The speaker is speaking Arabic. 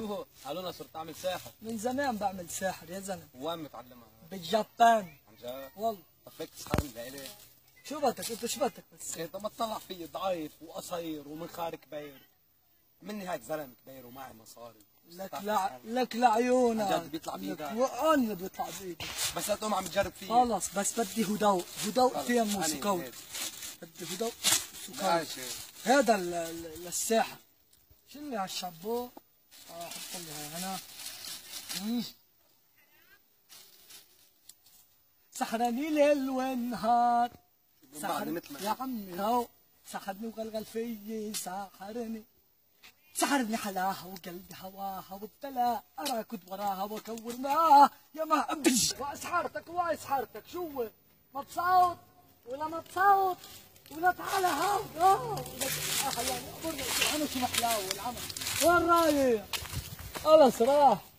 قالوا لنا صرت اعمل ساحر. من زمان بعمل ساحر يا زلمه. وين متعلمها؟ بالجابان. عن جد؟ والله. طب فيك تسحرني لإلي؟ شو بدك انت شو بدك بس؟ طب ما تطلع فيي ضعيف وقصير ومنخار كبير. مني هيك زلمه كبير ومعي مصاري. لك لعيونك. عن جد بيطلع بايدك؟ وقال بيطلع بايدك. بس لا تقوم عم تجرب فيي. خلص بس بدي هدوء فيها موسيقى. بدي هدوء موسيقى. هذا للساحر. شيل لي هالشامبو. حط لي هاي هنا. سحرني ليل ونهار. يا عمي هو سحرني وغلغل فيي سحرني حلاها وقلبي هواها وابتلى اراكد وراها واكور معاها يا ما ابج واسحارتك شو ما تصوت ولا تعالى هاو يعني امرنا انا شو محلاوه العمل وين رايح؟ خلص راح.